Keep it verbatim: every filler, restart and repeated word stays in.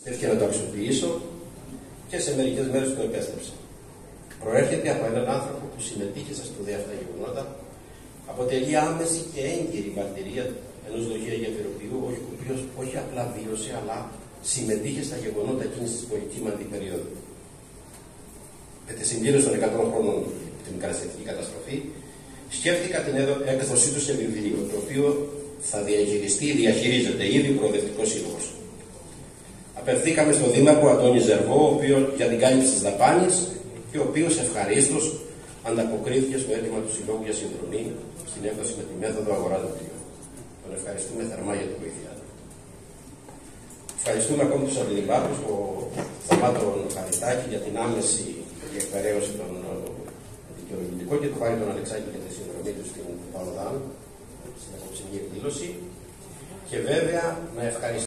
Έτυχε να το αξιοποιήσω και σε μερικές μέρες το επέστρεψα. Προέρχεται από έναν άνθρωπο που συμμετείχε στα σπουδαία αυτά γεγονότα, αποτελεί άμεση και έγκυρη μαρτυρία ενός λογία γεφυροποιού, ο οποίος όχι απλά βίωσε, αλλά συμμετείχε στα γεγονότα εκείνης της πολυκύμαντη περίοδου. Με τη συμπλήρωση των εκατό χρόνων την μικρασιατική καταστροφή, σκέφτηκα την έκδοσή του σε βιβλίο, το οποίο θα διαχειριστεί ή διαχειρίζεται ήδη ο Προοδευτικός Σύλλογος. Απευθήκαμε στον Δήμαρχο Αντώνη Ζερβό, ο οποίος για την κάλυψη της δαπάνης και ο οποίος ευχαρίστως ανταποκρίθηκε στο αίτημα του Συλλόγου για συνδρομή στην έκδοση με τη μέθοδο αγορά δελτίων. Τον ευχαριστούμε θερμά για την βοήθειά του. Ευχαριστούμε ακόμη τους αλληλιμπάκους, ο Σταμάτο Χαριτάκη για την άμεση διεκπαιρέωση των δικαιολογητικών και το Χάρη τον Αλεξάκη για τη συνδρομή του στην Παοδάν, στην απόψινή εκδήλωση. Και βέβαια να ευχαριστούμε